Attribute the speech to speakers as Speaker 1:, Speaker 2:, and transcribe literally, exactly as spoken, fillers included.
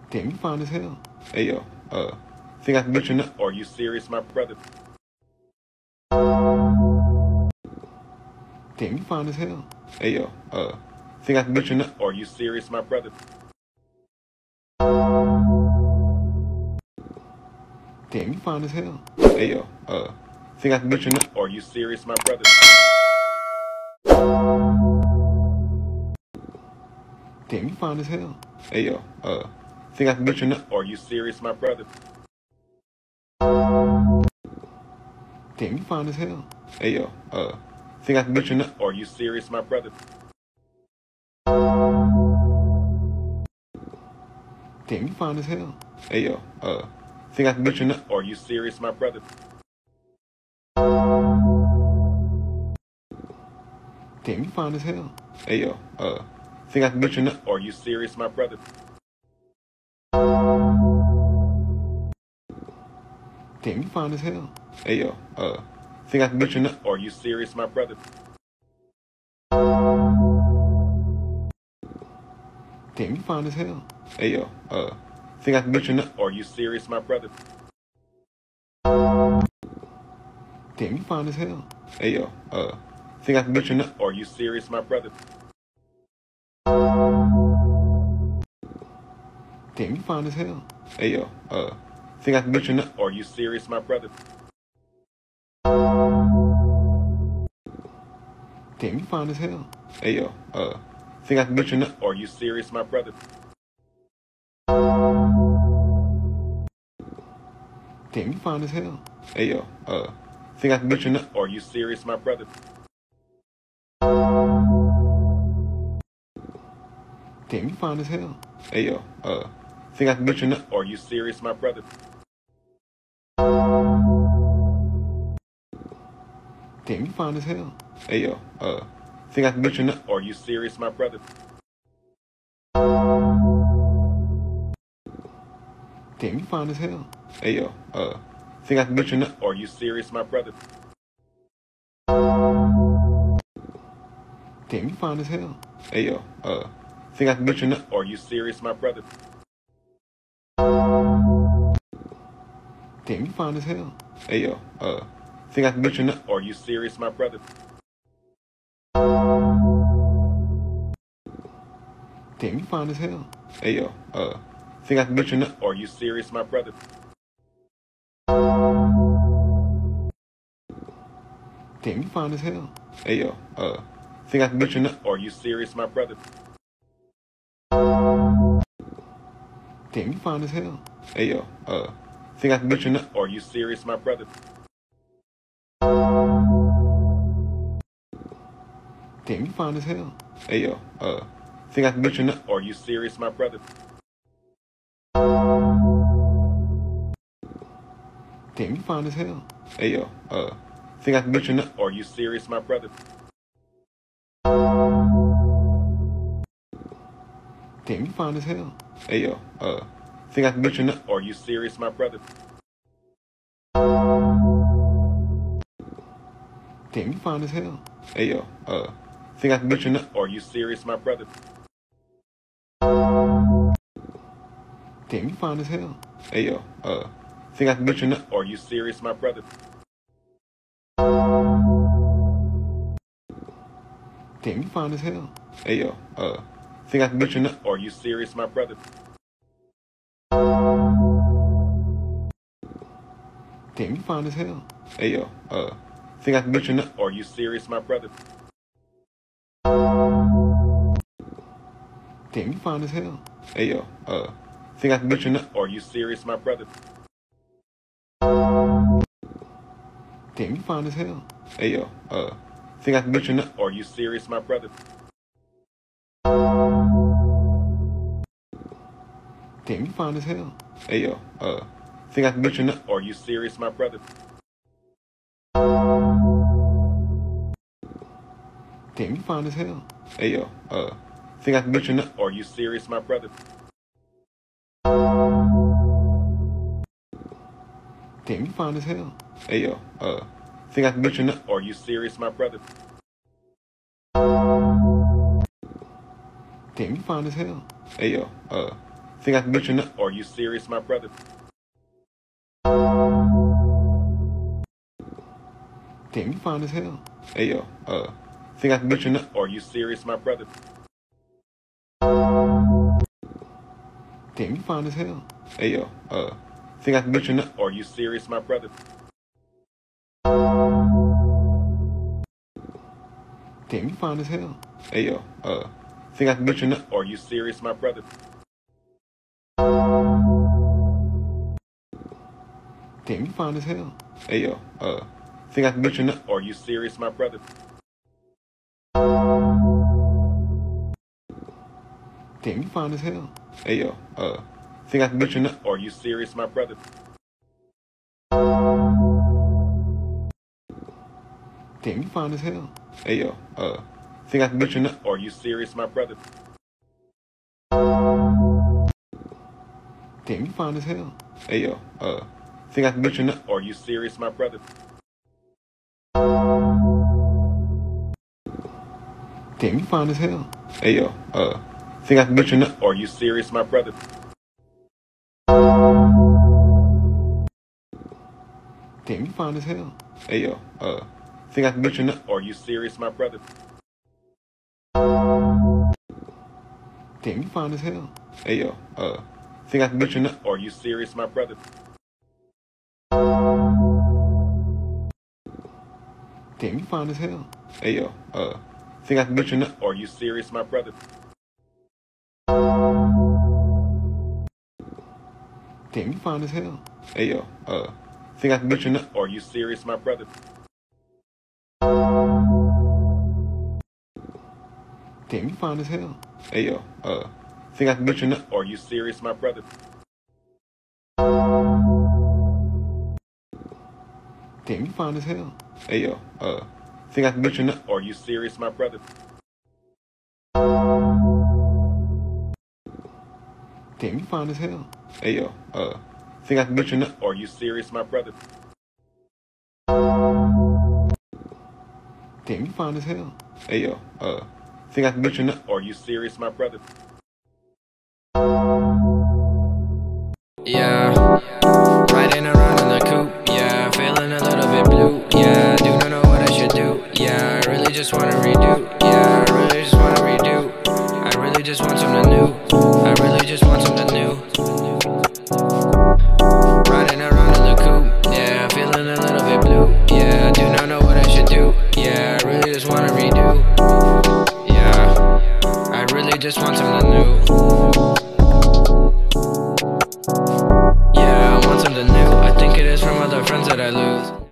Speaker 1: Damn, you fine as hell. Hey, yo, uh, think I can get your number?
Speaker 2: Are you serious, my brother?
Speaker 1: Damn, you fine as hell. Hey, yo, uh, think I can get your number?
Speaker 2: Are you serious, my brother?
Speaker 1: Damn, you fine as hell. Hey, yo, uh, think I can get your number?
Speaker 2: Are you serious, my brother?
Speaker 1: Damn, you fine as hell. Hey, yo, uh, think I can get your number?
Speaker 2: Are you serious, my brother?
Speaker 1: Damn, you fine as hell. Hey, yo, uh, think I can get your number?
Speaker 2: Are you serious, my brother?
Speaker 1: Damn, you fine as hell. Hey, yo, uh, think I can get your number?
Speaker 2: Are you serious, my brother?
Speaker 1: Damn, you fine as hell. Hey, yo, uh, think I can get your number?
Speaker 2: Are you serious, my brother?
Speaker 1: Damn, you fine as hell. Hey, yo, uh, think I can get your number?
Speaker 2: Are you serious, my brother?
Speaker 1: Damn, you fine as hell. Hey, yo, uh, think I can get your number?
Speaker 2: Are you serious, my brother?
Speaker 1: Damn, you fine as hell. Hey, yo, uh, think I can get your number?
Speaker 2: Are you serious, my brother?
Speaker 1: Damn, you fine as hell. Hey, yo, uh, think I can get your number?
Speaker 2: Are you serious, my brother?
Speaker 1: Damn, you fine as hell. Hey, yo, uh, think I can get your number?
Speaker 2: Are you serious, my brother?
Speaker 1: Damn, you fine as hell. Hey, yo, uh, think I can get your number?
Speaker 2: Are you serious, my brother?
Speaker 1: Damn, you fine as hell. Hey, yo, uh, think I can get your number?
Speaker 2: Are you serious, my brother?
Speaker 1: Damn, you fine as hell. Hey, yo, uh, think I can get your number?
Speaker 2: Are you serious, my brother?
Speaker 1: Damn, you fine as hell. Hey, yo, uh, think I can get your number?
Speaker 2: Are you serious, my brother?
Speaker 1: Damn, you fine as hell. Hey, yo, uh, think I can get your number?
Speaker 2: Are you serious, my brother?
Speaker 1: Damn, you fine as hell. Hey, yo, uh, think I can get your number?
Speaker 2: Are you serious, my brother?
Speaker 1: Damn, you fine as hell. Hey, yo, uh, think I can get your number?
Speaker 2: Are you serious, my brother?
Speaker 1: Damn, you fine as hell. Hey, yo, uh, think I can get your number?
Speaker 2: Are you serious, my brother?
Speaker 1: Damn, you fine as hell. Hey, yo, uh, think I can get your number?
Speaker 2: Are you serious, my brother?
Speaker 1: Damn, you fine as hell. Hey, yo, uh, think I can get your number?
Speaker 2: Are you serious, my brother?
Speaker 1: Damn, you fine as hell. Hey, yo, uh, think I can get your number?
Speaker 2: Are you serious, my brother?
Speaker 1: Damn, you fine as hell. Hey, yo, uh, think I can get your number?
Speaker 2: Are you serious, my brother?
Speaker 1: Damn, you fine as hell. Hey, yo, uh, think I can get your number?
Speaker 2: Are you serious, my brother?
Speaker 1: Damn, you fine as hell. Hey, yo, uh, think I can get your number?
Speaker 2: Are you serious, my brother?
Speaker 1: Damn, you fine as hell. Hey, yo, uh, think I can get your number?
Speaker 2: Are you serious, my brother?
Speaker 1: Damn, you fine as hell. Hey, yo, uh, think I can get your number?
Speaker 2: Are you serious, my brother?
Speaker 1: Damn, you fine as hell. Hey, yo, uh, think I can get your number?
Speaker 2: Are you serious, my brother?
Speaker 1: Damn, you fine as hell. Hey, yo, uh, think I can get your number?
Speaker 2: Are you serious, my brother?
Speaker 1: Damn, you fine as hell. Hey, yo, uh, think I can get your number?
Speaker 2: Are you serious, my brother?
Speaker 1: Damn, you fine as hell. Hey, yo, uh, think I can get your number?
Speaker 2: Are you serious, my brother?
Speaker 1: Damn, you fine as hell. Hey, yo, uh, think I can get your number?
Speaker 2: Are you serious, my brother?
Speaker 1: Damn, you fine as hell. Hey, yo, uh, Think I can get your number?
Speaker 2: Are you serious, my brother?
Speaker 1: Damn, you fine as hell. Hey yo, uh, think I can get your number?
Speaker 2: Are you serious, my brother?
Speaker 1: Damn, you fine as hell. Hey yo, uh, think I can get your number?
Speaker 2: Are you serious, my brother?
Speaker 1: Damn, you fine as hell. Hey yo, uh, think I can get your number?
Speaker 2: Are you serious, my brother?
Speaker 1: Damn, you fine as hell. Hey yo, uh, think I can get your number?
Speaker 2: Are you serious, my brother?
Speaker 1: Damn, you fine as hell. Hey yo, uh, think I can get your number?
Speaker 2: Are you serious, my brother?
Speaker 1: Damn, you fine as hell. Hey yo, uh, think I can get your number?
Speaker 2: Are you serious, my brother?
Speaker 1: Damn, you fine as hell. Hey yo, uh, think I can get your number?
Speaker 2: Are you serious, my brother?
Speaker 1: Damn, you fine as hell. Hey yo, uh, think I can get your number?
Speaker 2: Are you serious, my brother?
Speaker 1: Damn, you fine as hell. Hey yo, uh, think I can get your number?
Speaker 2: Are you serious, my brother?
Speaker 1: Damn, you fine as hell. Hey yo, uh, think I can get your number?
Speaker 2: Are you serious, my brother?
Speaker 1: Damn, you fine as hell. Hey yo, uh, think I can get your number?
Speaker 2: Are you serious, my brother?
Speaker 1: Damn, you fine as hell. Hey yo, uh, think I can get your number?
Speaker 2: Are you serious, my brother?
Speaker 1: Damn, you fine as hell. Hey yo, uh, think I can get your number?
Speaker 2: Are you serious, my brother?
Speaker 1: Damn, you fine as hell. Hey yo, uh, think I can get your number?
Speaker 2: Are you serious, my brother?
Speaker 1: Damn, you fine as hell. Hey yo, uh, think I can get your number?
Speaker 2: Are you serious, my brother?
Speaker 1: Damn, you fine as hell. Hey yo, uh, think I can get your number?
Speaker 2: Are you serious, my brother?
Speaker 3: Yeah, riding around in the coupe, yeah, feeling a little bit blue, yeah, do not know what I should do, yeah, I really just wanna redo, yeah, I really just wanna redo, I really just want something new, I really just want something new. Riding around in the coupe, yeah, feeling a little bit blue, yeah, do not know what I should do, yeah, I really just wanna redo, yeah, I really just want something new. Yeah, I want something new. I think it is from other friends that I lose.